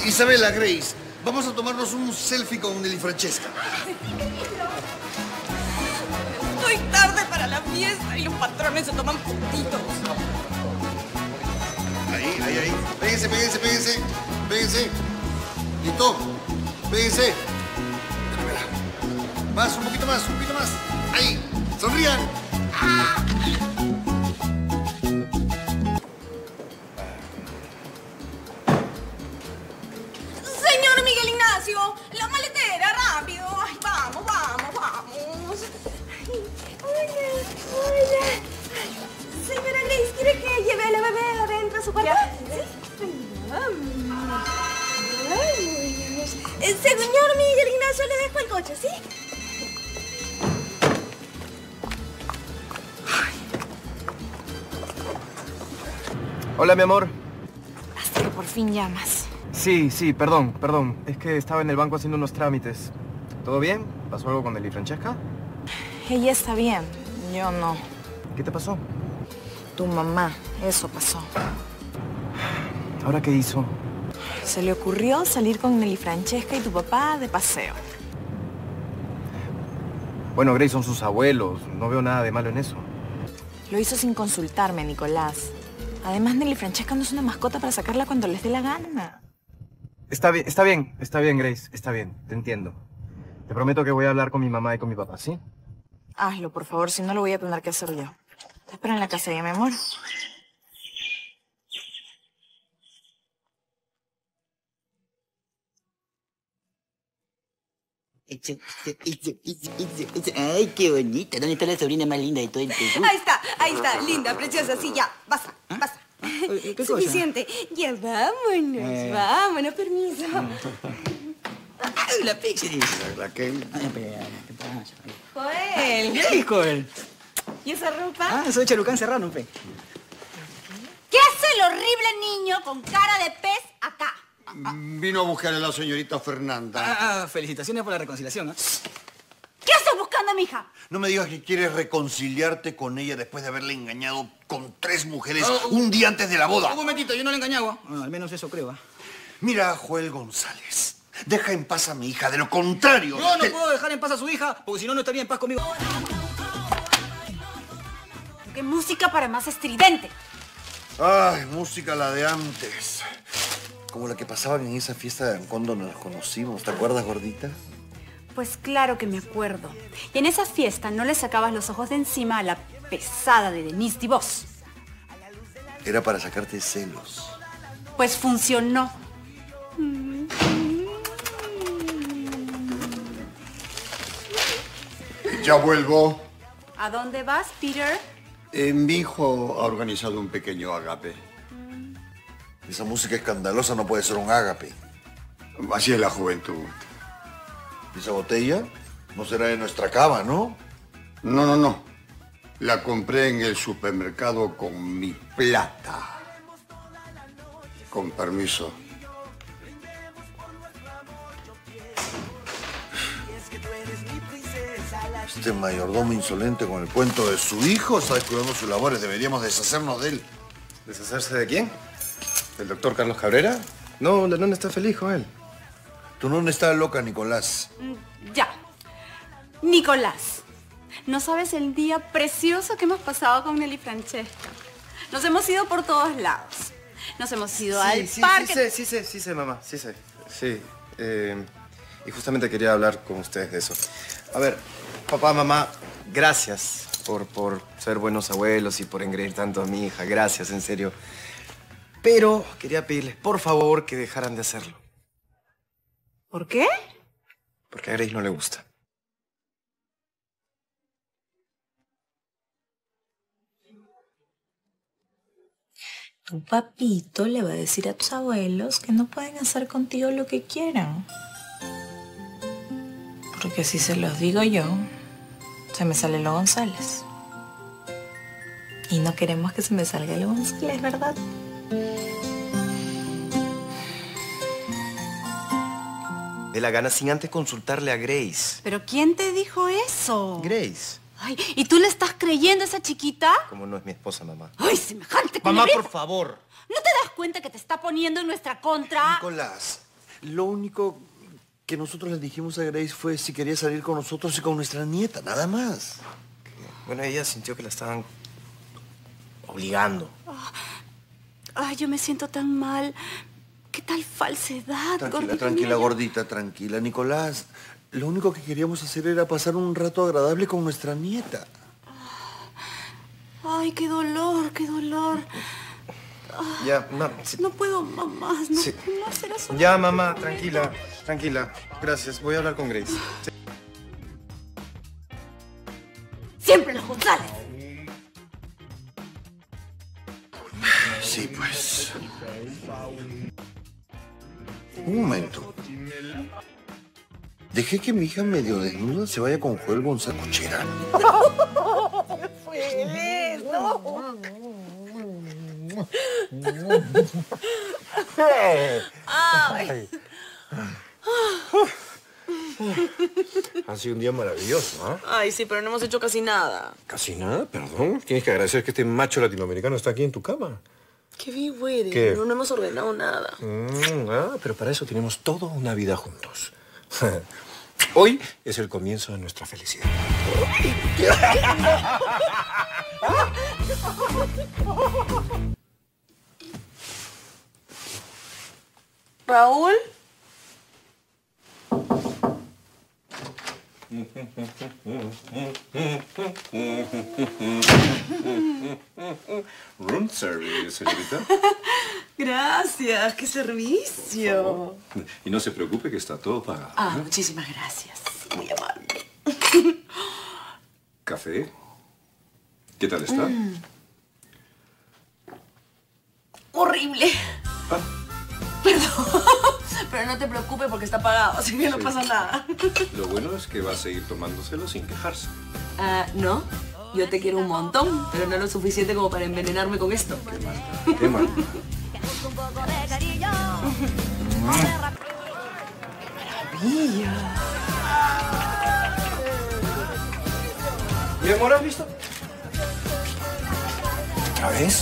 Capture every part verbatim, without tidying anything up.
Isabela, Grace, vamos a tomarnos un selfie con Nelly Francesca. Estoy tarde para la fiesta y los patrones se toman puntitos. Ahí, ahí, ahí. Péguense, péguense, péguense. Péguense. ¿Listo? Péguense. Más, un poquito más, un poquito más. Ahí. Sonrían. ¡Ah! Señor Miguel Ignacio, la maletera, rápido. Ay, vamos, vamos, vamos. Ay, hola, hola. Ay, señora Grace, ¿quiere que lleve a la bebé adentro a su cuarto? ¿Sí? Vamos. Ay, eh, señor Miguel Ignacio, le dejo el coche, ¿sí? Hola, mi amor. Hasta que por fin llamas. Sí, sí, perdón, perdón. Es que estaba en el banco haciendo unos trámites. ¿Todo bien? ¿Pasó algo con Nelly Francesca? Ella está bien, yo no. ¿Qué te pasó? Tu mamá, eso pasó. ¿Ahora qué hizo? Se le ocurrió salir con Nelly Francesca y tu papá de paseo. Bueno, Grace, son sus abuelos. No veo nada de malo en eso. Lo hizo sin consultarme, Nicolás. Además, Nelly Francesca no es una mascota para sacarla cuando les dé la gana. Está bien, está bien, está bien, Grace. Está bien, te entiendo. Te prometo que voy a hablar con mi mamá y con mi papá, ¿sí? Hazlo, por favor, si no lo voy a tener que hacer yo. Te espero en la casa ya, mi amor. Ay, qué bonita. ¿Dónde está la sobrina más linda de todo el Perú? Ahí está, ahí está, linda, preciosa, sí, ya, basta, basta. ¿Qué cosa? Suficiente. Ya vámonos, Eh. vámonos, permiso. Ay, la pizza. Raquel. Ay, pero, ¿qué pasa? Joel, ¿Qué dijo él? ¿y esa ropa? Ah, soy Chalucán Serrano, pe. ¿Qué hace el horrible niño con cara de pez acá? Vino a buscar a la señorita Fernanda. Ah, ah, felicitaciones por la reconciliación, ¿eh? ¿Qué haces buscando a mi hija? No me digas que quieres reconciliarte con ella después de haberle engañado con tres mujeres un día antes de la boda. Un momentito, yo no le engañaba. Ah, al menos eso creo, ¿ah? Mira, Joel González, deja en paz a mi hija. De lo contrario... Yo no te- puedo dejar en paz a su hija, porque si no, no estaría en paz conmigo. ¿Qué música para más estridente? Ay, música la de antes. Como la que pasaban en esa fiesta cuando nos conocimos. ¿Te acuerdas, gordita? Pues claro que me acuerdo. Y en esa fiesta no le sacabas los ojos de encima a la pesada de Denise DeVos. Era para sacarte celos. Pues funcionó. Ya vuelvo. ¿A dónde vas, Peter? Eh, mi hijo ha organizado un pequeño agape. Esa música escandalosa no puede ser un ágape. Así es la juventud. ¿Y esa botella? No será de nuestra cava, ¿no? No, no, no. La compré en el supermercado con mi plata. Con permiso. Este mayordomo insolente con el cuento de su hijo está descuidando sus labores. Deberíamos deshacernos de él. ¿Deshacerse de quién? ¿Del doctor Carlos Cabrera? No, la nona está feliz, Joel. Tu nona está loca, Nicolás. Mm, Ya. Nicolás, ¿no sabes el día precioso que hemos pasado con Nelly Francesca? Nos hemos ido por todos lados. Nos hemos ido al sí, parque. Sí sé, sí sé, sí sé, mamá, sí sé. Sí. eh, y justamente quería hablar con ustedes de eso. A ver, papá, mamá, gracias por, por ser buenos abuelos y por engreír tanto a mi hija. Gracias, en serio. Pero quería pedirles, por favor, que dejaran de hacerlo. ¿Por qué? Porque a Grace no le gusta. Tu papito le va a decir a tus abuelos que no pueden hacer contigo lo que quieran. Porque si se los digo yo, se me sale lo González. Y no queremos que se me salga lo González, ¿verdad? De la gana sin antes consultarle a Grace. ¿Pero quién te dijo eso? Grace. Ay, ¿y tú le estás creyendo a esa chiquita? Como no es mi esposa, mamá. ¡Ay, semejante Mamá, culebrita! por favor. ¿No te das cuenta que te está poniendo en nuestra contra? Nicolás, Lo único que nosotros le dijimos a Grace fue si quería salir con nosotros y con nuestra nieta, nada más. Bueno, ella sintió que la estaban obligando. Oh, ay, yo me siento tan mal. ¿Qué tal falsedad, Tranquila, gordita tranquila, mía? gordita, tranquila. Nicolás, lo único que queríamos hacer era pasar un rato agradable con nuestra nieta. Ay, qué dolor, qué dolor. Ya, no, sí. No puedo más, no, Sí. no será solo... Ya, mamá, tranquila, tranquila. Gracias, voy a hablar con Grace. Sí. Siempre los González. Sí, pues. Un momento. Dejé que mi hija medio desnuda se vaya con Joel González Cochera. Ay. Ha sido un día maravilloso, ¿ah? Ay, sí, pero no hemos hecho casi nada. Casi nada, perdón. Tienes que agradecer que este macho latinoamericano está aquí en tu cama. Qué vivo eres. ¿Qué? No, no hemos ordenado nada. Mm, ah, pero para eso tenemos toda una vida juntos. Hoy es el comienzo de nuestra felicidad. Raúl. Room service, señorita. Gracias, qué servicio. Y no se preocupe que está todo pagado. Ah, muchísimas gracias. Muy amable. ¿Café? ¿Qué tal está? Mm. Horrible. Ah. Perdón. Pero no te preocupes porque está pagado, así que no Sí. pasa nada. Lo bueno es que va a seguir tomándoselo sin quejarse. Ah, no. Yo te quiero un montón, pero no lo suficiente como para envenenarme con esto. Qué mal. Qué mal. Mi amor, ¿has visto? ¿Otra vez?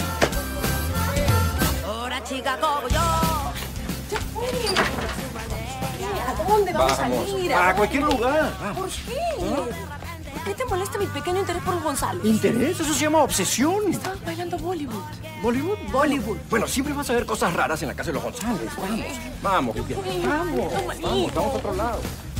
¿A dónde vamos, Vamos, a ir? a cualquier lugar. ¿Por qué? ¿Por qué te molesta mi pequeño interés por Gonzalo? ¿Interés? Eso se llama obsesión. Estabas bailando Bollywood. ¿Bollywood? Bollywood. Bueno, siempre vas a ver cosas raras en la casa de los González. Vamos, vamos, Lluvia. Vamos, vamos, vamos a otro lado.